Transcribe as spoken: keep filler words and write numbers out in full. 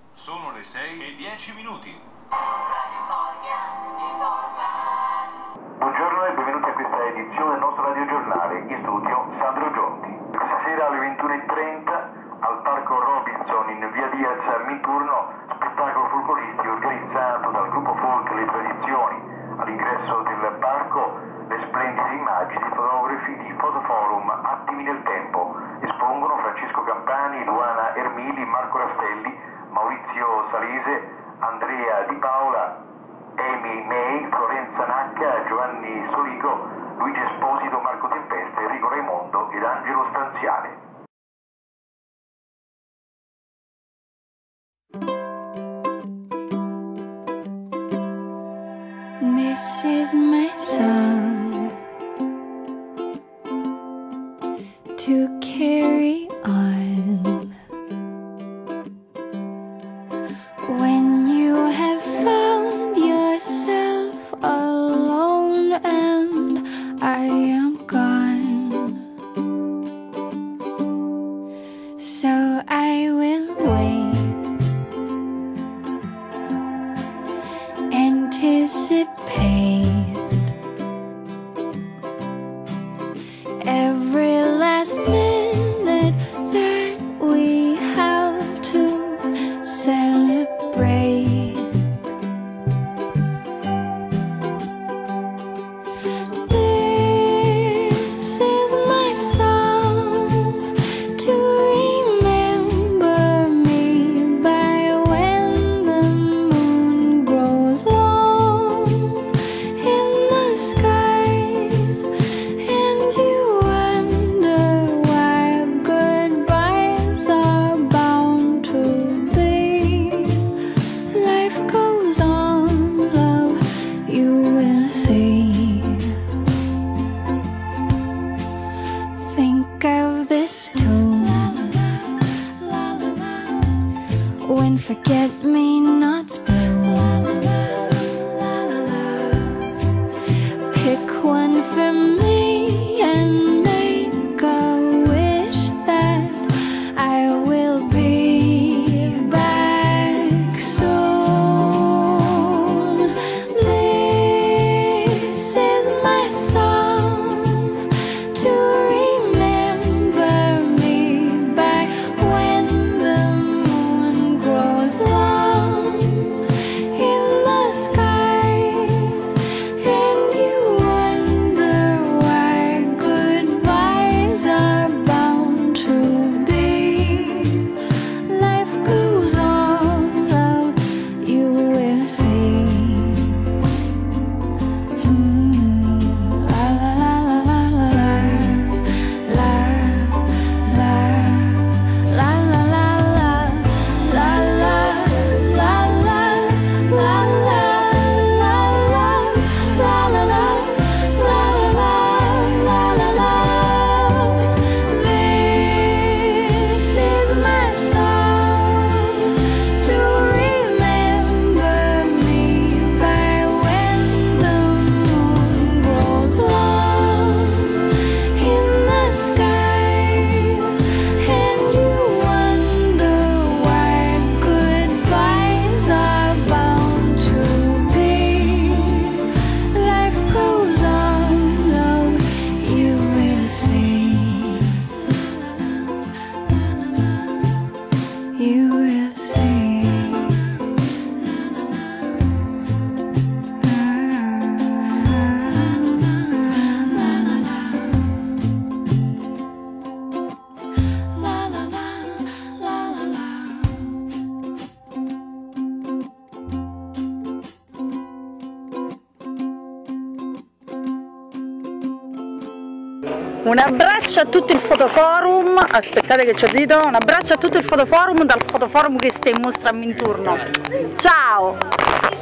Sono le sei e dieci minuti. Buongiorno e benvenuti a questa edizione del nostro radiogiornale. In studio Sandro Gionti. Questa sera alle ventuno e trenta al Parco Robinson in via Diaz a Minturno, spettacolo folcloristico organizzato dal gruppo folk Le Tradizioni. All'ingresso del parco le splendide immagini di fotografi di Fotoforum Attimi del Tempo. Espongono Francesco Campani, Luana Ermili, Marco Rastelli, Maurizio Salese, Andrea Di Paola, Amy May, Florenza Nacca, Giovanni Soligo, Luigi Esposito, Marco Tempesta, Enrico Raimondo ed Angelo Stanziale. This is my song to carry on when you have found yourself alone and I am gone. So I will wait, anticipate every last minute that we have to celebrate. This is my song to remember me by when the moon grows long in the sky and you wonder why goodbyes are bound to be. Life goes on, love, you will see. Think of this tune when forget-me-nots bloom. Pick one for me and make a wish that I will be back soon. This is my song to remember me by when the moon grows long in the sky and you wonder why goodbyes are bound to be. Life goes on, love, you will see. Mm, la la la la la la la la la la la la la la la la. This is my song to remember me by when the moon grows long in the sky and you wonder why goodbyes are bound to be. Life goes on, love, you will see. You will see. Un abbraccio a tutto il Fotoforum, aspettate che c'ho dito, un abbraccio a tutto il Fotoforum dal Fotoforum che sta in mostra a Minturno. Ciao!